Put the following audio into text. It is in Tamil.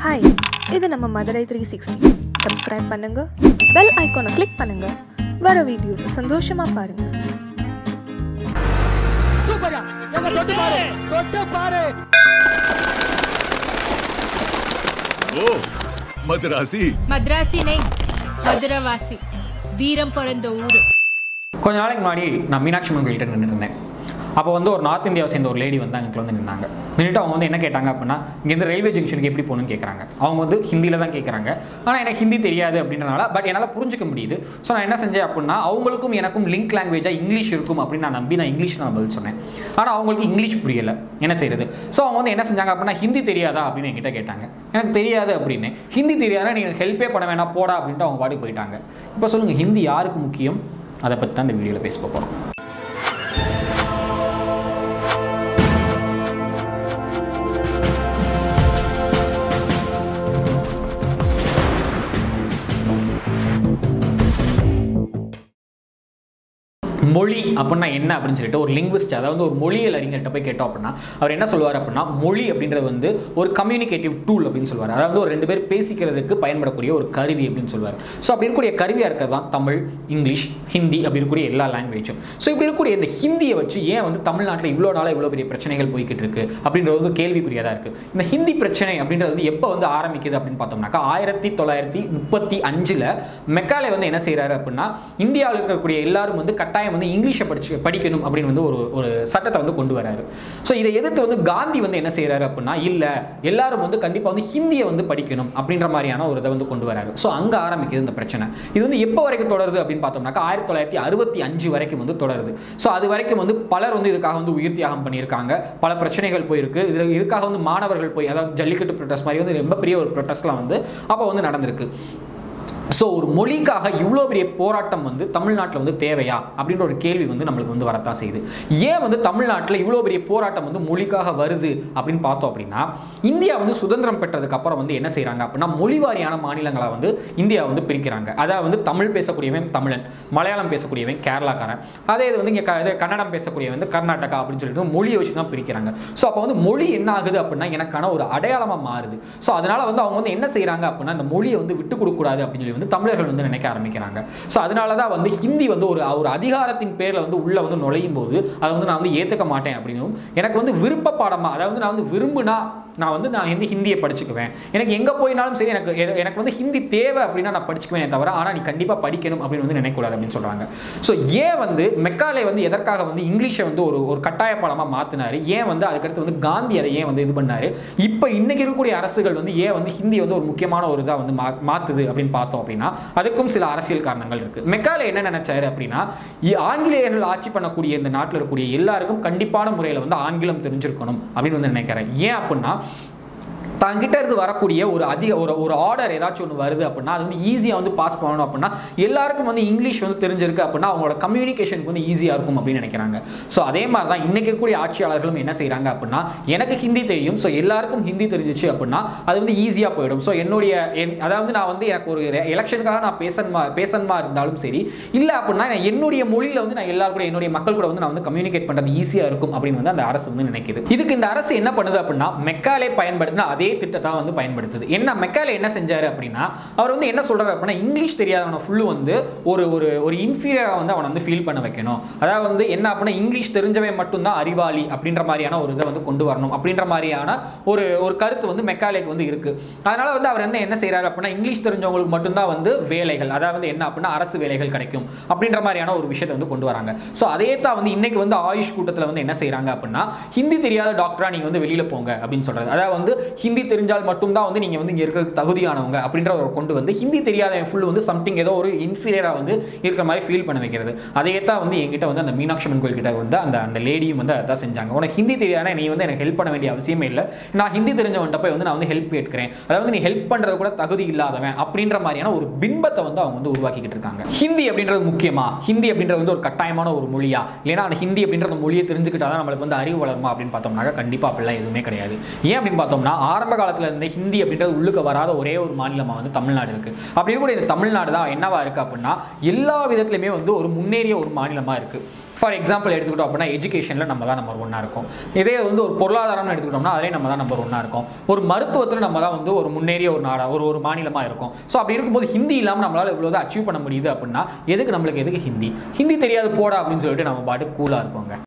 ஹாய், இது நம்ம மதுரை 360. சப்ஸ்கிரைப் பண்ணுங்க, பெல் ஐகானை கிளிக் பண்ணுங்க, வர வீடியோஸ் சந்தோஷமா பாருங்க. சூப்பரா எங்க தொட்டு பாரு ஓ மதராசி நை மதுரவாசி வீரம் பிறந்த ஊரு. கொஞ்ச நாளைக்கு முன்னாடி நான் மீனாட்சி அம்மன் கோயில்கிட்ட நின்றுருந்தேன். அப்போ வந்து ஒரு நார்த் இந்தியாவை சேர்ந்த ஒரு லேடி வந்து அங்கே வந்து நின்னாங்க. நின்றுட்டு அவங்க வந்து என்ன கேட்டாங்க அப்படின்னா, இங்கேருந்து ரயில்வே ஜங்ஷனுக்கு எப்படி போகணும்னு கேட்குறாங்க. அவங்க வந்து ஹிந்தியில் தான் கேட்குறாங்க. ஆனால் எனக்கு ஹிந்தி தெரியாது அப்படின்றனால பட் என்னால் புரிஞ்சிக்க முடியுது. ஸோ நான் என்ன செஞ்சேன் அப்படின்னா, அவங்களுக்கும் எனக்கும் லிங்க் லாங்குவேஜாக இங்கிலீஷ் இருக்கும் அப்படின்னு நான் நம்பி நான் இங்கிலீஷ் நான் பதில் சொன்னேன். ஆனால் அவங்களுக்கு இங்கிலீஷ் புரியலை, என்ன செய்யுது. ஸோ அவங்க வந்து என்ன செஞ்சாங்க அப்படின்னா, ஹிந்தி தெரியாதா அப்படின்னு என்கிட்ட கேட்டாங்க. எனக்கு தெரியாது அப்படின்னு. ஹிந்தி தெரியாதா, நீங்கள் ஹெல்ப்பே பண்ண வேணாம் போடா அப்படின்ட்டு அவங்க பாடி போயிட்டாங்க. இப்போ சொல்லுங்கள், ஹிந்தி யாருக்கு முக்கியம்? அதை பற்றி தான் இந்த வீடியோவில் பேச போகிறோம். மொழி அப்படின்னா என்ன அப்படின்னு சொல்லிட்டு ஒரு லிங்குவிஸ்ட், அதாவது ஒரு மொழியியல் அறிஞர்கிட்ட போய் கேட்டோம் அப்படின்னா அவர் என்ன சொல்வார் அப்படின்னா, மொழி அப்படின்றது வந்து ஒரு கம்யூனிகேட்டிவ் டூல் அப்படின்னு சொல்வார். அதாவது ஒரு ரெண்டு பேர் பேசிக்கிறதுக்கு பயன்படக்கூடிய ஒரு கருவி அப்படின்னு சொல்வார். ஸோ அப்படி இருக்கக்கூடிய கருவியாக இருக்கிறது தான் தமிழ், இங்கிலீஷ், ஹிந்தி அப்படி இருக்கக்கூடிய எல்லா லாங்குவேஜும். ஸோ இப்படி இருக்கக்கூடிய இந்த ஹிந்தியை வச்சு ஏன் வந்து தமிழ்நாட்டில் இவ்வளோ நாளாக இவ்வளோ பெரிய பிரச்சனைகள் போய்கிட்டு இருக்கு அப்படின்றது வந்து கேள்விக்குரியதாக இருக்குது. இந்த ஹிந்தி பிரச்சனை அப்படின்றது வந்து எப்போ வந்து ஆரம்பிக்குது அப்படின்னு பார்த்தோம்னாக்கா 1935 மெக்காலே வந்து என்ன செய்கிறாரு அப்படின்னா, இந்தியாவில் இருக்கக்கூடிய எல்லாரும் வந்து கட்டாயம் வந்து இங்கிலீஷை படிக்கணும் அப்படின்னு வந்து ஒரு சட்டத்தை வந்து கொண்டு வராரு. ஸோ இதை எதிர்த்து வந்து காந்தி வந்து என்ன செய்யறாரு அப்படின்னா, இல்லை எல்லாரும் வந்து கண்டிப்பாக வந்து ஹிந்தியை வந்து படிக்கணும் அப்படின்ற மாதிரியான ஒரு இதை வந்து கொண்டு வராரு. ஸோ அங்கே ஆரம்பிக்குது இந்த பிரச்சனை. இது வந்து எப்போ வரைக்கும் தொடருது அப்படின்னு பார்த்தோம்னாக்கா 1965 வரைக்கும் வந்து தொடருது. ஸோ அது வரைக்கும் வந்து பலர் வந்து இதுக்காக வந்து உயிர் தியாகம் பண்ணியிருக்காங்க. பல பிரச்சனைகள் போயிருக்கு. இதுக்காக வந்து மாணவர்கள் போய், அதாவது ஜல்லிக்கட்டு ப்ரொட்டஸ்ட் மாதிரி வந்து ரொம்ப பெரிய ஒரு ப்ரொட்டஸ்ட்லாம் வந்து அப்போ வந்து நடந்திருக்கு. ஸோ ஒரு மொழிக்காக இவ்வளோ பெரிய போராட்டம் வந்து தமிழ்நாட்டில் வந்து தேவையா அப்படின்ற ஒரு கேள்வி வந்து நம்மளுக்கு வந்து வரத்தான் செய்யுது. ஏன் வந்து தமிழ்நாட்டில் இவ்வளோ பெரிய போராட்டம் வந்து மொழிக்காக வருது அப்படின்னு பார்த்தோம் அப்படின்னா, இந்தியா வந்து சுதந்திரம் பெற்றதுக்கு அப்புறம் வந்து என்ன செய்கிறாங்க அப்படின்னா, மொழிவாரியான மாநிலங்களை வந்து இந்தியா வந்து பிரிக்கிறாங்க. அதாவது வந்து தமிழ் பேசக்கூடியவன் தமிழன், மலையாளம் பேசக்கூடியவன் கேரளாக்காரன், அதே இது வந்து இங்கே கன்னடம் பேசக்கூடியவன் வந்து கர்நாடகா அப்படின்னு சொல்லிட்டு மொழியை வச்சு தான் பிரிக்கிறாங்க. ஸோ அப்போ வந்து மொழி என்ன ஆகுது அப்படின்னா எனக்கான ஒரு அடையாளமாக மாறுது. ஸோ அதனால வந்து அவங்க வந்து என்ன செய்கிறாங்க அப்படின்னா, இந்த மொழியை வந்து விட்டு கொடுக்கக்கூடாது அப்படின்னு சொல்லி வந்து தமிழர்கள் வந்து நினைக்க ஆரம்பிக்கிறாங்க. ஸோ அதனால தான் வந்து ஹிந்தி வந்து ஒரு அதிகாரத்தின் பேரில் வந்து உள்ள வந்து நுழையும் போது அதை வந்து நான் வந்து ஏற்றுக்க மாட்டேன் அப்படின்னும், எனக்கு வந்து விருப்ப பாடமாக, அதாவது நான் வந்து விரும்புனா நான் ஹிந்தியை படிச்சுக்குவேன், எனக்கு எங்கே போயினாலும் சரி எனக்கு வந்து ஹிந்தி தேவை அப்படின்னா நான் படிச்சுக்குவேன் தவிர, ஆனால் நீ கண்டிப்பாக படிக்கணும் அப்படின்னு வந்து நினைக்கக்கூடாது அப்படின்னு சொல்கிறாங்க. ஸோ ஏன் வந்து மெக்காலே வந்து எதற்காக வந்து இங்கிலீஷை வந்து ஒரு கட்டாய பாடமாக மாற்றினார், ஏன் வந்து அதுக்கடுத்து வந்து காந்தி அதை ஏன் வந்து இது பண்ணார், இப்போ இன்னைக்கு இருக்கக்கூடிய அரசுகள் வந்து ஏன் வந்து ஹிந்தி வந்து ஒரு முக்கியமான ஒரு இதாக வந்து மாற்றுது அப்படின்னு பார்த்தோம் அப்படின்னா, அதுக்கும் சில அரசியல் காரணங்கள் இருக்கு. மெக்காலே என்ன நினைச்சாரு அப்படின்னா, ஆங்கிலேயர்கள் ஆட்சி பண்ணக்கூடிய இந்த நாட்டில் இருக்கக்கூடிய எல்லாருக்கும் கண்டிப்பான முறையில் வந்து ஆங்கிலம் தெரிஞ்சிருக்கணும் அப்படின்னு வந்து நினைக்கிறேன். ஏன் அப்படின்னா, தங்கிட்ட இருந்து வரக்கூடிய ஒரு ஆர்டர் ஏதாச்சும் ஒன்று வருது அப்படின்னா அது வந்து ஈஸியாக வந்து பாஸ் பண்ணணும் அப்படின்னா எல்லாருக்கும் வந்து இங்கிலீஷ் வந்து தெரிஞ்சிருக்கு அப்படின்னா அவங்களோட கம்யூனிகேஷனுக்கு வந்து ஈஸியாக இருக்கும் அப்படின்னு நினைக்கிறாங்க. ஸோ அதே மாதிரி தான் இன்னைக்கு இருக்கக்கூடிய ஆட்சியாளர்களும் என்ன செய்கிறாங்க அப்படின்னா, எனக்கு ஹிந்தி தெரியும், ஸோ எல்லாருக்கும் ஹிந்தி தெரிஞ்சிச்சு அப்படின்னா அது வந்து ஈஸியாக போயிடும். ஸோ அதாவது நான் வந்து எனக்கு ஒரு எலெக்ஷனுக்காக நான் பேசணுமா இருந்தாலும் சரி, இல்லை அப்படின்னா என்னுடைய மொழியில் வந்து நான் எல்லாரும் கூட என்னுடைய மக்கள் கூட வந்து நான் வந்து கம்யூனிகேட் பண்ணுறது ஈஸியாக இருக்கும் அப்படின்னு வந்து அந்த அரசு வந்து நினைக்குது. இதுக்கு இந்த அரசு என்ன பண்ணுது அப்படின்னா, மெக்காலே பயன்படுத்தினா அதே திட்டத்தை வந்து பயன்படுத்துது. என்ன மெக்காலே என்ன செஞ்சாரு அப்படின்னா, அவர் வந்து என்ன சொல்றாரு அப்படின்னா, இங்கிலீஷ் தெரியாதவன ஃபுல்லு வந்து ஒரு இன்ஃபீரியரா வந்து அவனை வந்து ஃபீல் பண்ண வைக்கணும். அதாவது வந்து என்ன அப்படின்னா, இங்கிலீஷ் தெரிஞ்சவன் மட்டும்தான் அறிவாளி அப்படின்ற மாதிரியான ஒரு இதை வந்து கொண்டு வரணும் அப்படின்ற மாதிரியான ஒரு கருத்து வந்து மெக்காலேக்கு வந்து இருக்கு. அதனால வந்து அவர் வந்து என்ன செய்யறாரு அப்படின்னா, இங்கிலீஷ் தெரிஞ்சவங்களுக்கு மட்டும்தான் வந்து வேலைகள், அதாவது என்ன அப்படின்னா அரசு வேலைகள் கிடைக்கும் அப்படின்ற மாதிரியான ஒரு விஷயத்தை வந்து கொண்டு வராங்க. ஸோ அதே தான் வந்து இன்னைக்கு வந்து ஆயுஷ் கூட்டத்தில் வந்து என்ன செய்யறாங்க அப்படின்னா, ஹிந்தி தெரியாத டாக்டரா நீங்க வந்து வெளியில போங்க அப்படின்னு சொல்றது. அதாவது வந்து ஹிந்தி தெரிஞ்சால் மட்டும்தான் வந்து நீங்க வந்து இங்க இருக்கிறது தகுதியானவங்க அப்படின்ற ஒரு கொண்டு வந்து ஹிந்தி தெரியாத ஃபுல் வந்து சம்திங் ஏதோ ஒரு இன்ஃபீரியரா வந்து இருக்கிற மாதிரி ஃபீல் பண்ண வைக்கிறது. அதே தான் வந்து என்கிட்ட வந்து அந்த மீனாட்சி அம்மன் கோயில் கிட்ட வந்து அந்த லேடியும் வந்து அதான் செஞ்சாங்க. உனக்கு ஹிந்தி தெரியாத நீ வந்து எனக்கு ஹெல்ப் பண்ண வேண்டிய அவசியமே இல்லை, நான் ஹிந்தி தெரிஞ்சவன்ட்ட போய் வந்து நான் வந்து ஹெல்ப் கேட்கிறேன், அதாவது நீ ஹெல்ப் பண்றது கூட தகுதி இல்லாதவன் அப்படின்ற மாதிரியான ஒரு பிம்பத்தை வந்து அவங்க வந்து உருவாக்கிட்டு இருக்காங்க. ஹிந்தி அப்படின்றது முக்கியமா, ஹிந்தி அப்படின்றது வந்து ஒரு கட்டாயமான ஒரு மொழியா, இல்லைன்னா அந்த ஹிந்தி அப்படின்ற மொழியை தெரிஞ்சுக்கிட்டாதான் நம்மளுக்கு வந்து அறிவு வளருமா அப்படின்னு பார்த்தோம்னாக்க கண்டிப்பா அப்படிலாம் எதுவுமே கிடையாது. ஏன் அப்படின்னு பார்த்தோம்னா, ஆரம்ப காலத்தில் இருந்த ஹிந்தி அப்படின்றது உள்ளுக்கு வராத ஒரே ஒரு மாநிலமாக வந்து தமிழ்நாடு இருக்குது. அப்படி இருக்கக்கூடிய இந்த தமிழ்நாடு தான் என்னவா இருக்குது அப்படின்னா எல்லா விதத்துலையுமே வந்து ஒரு முன்னேறிய ஒரு மாநிலமாக இருக்குது. ஃபார் எக்ஸாம்பிள் எடுத்துக்கிட்டோம் அப்படின்னா எஜுகேஷனில் நம்ம தான் நம்பர் 1 இருக்கும். இதே வந்து ஒரு பொருளாதாரம்னு எடுத்துக்கிட்டோம்னா அதிலே நம்ம தான் நம்பர் 1 இருக்கும். ஒரு மருத்துவத்தில் நம்ம தான் வந்து ஒரு முன்னேறிய ஒரு நாடாக ஒரு மாநிலமாக இருக்கும். ஸோ அப்படி இருக்கும்போது ஹிந்தி இல்லாமல் நம்மளால் இவ்வளோ அச்சீவ் பண்ண முடியுது அப்படின்னா எதுக்கு ஹிந்தி தெரியாது போடா அப்படின்னு சொல்லிட்டு நம்ம பாட்டு கூலாக இருப்போங்க.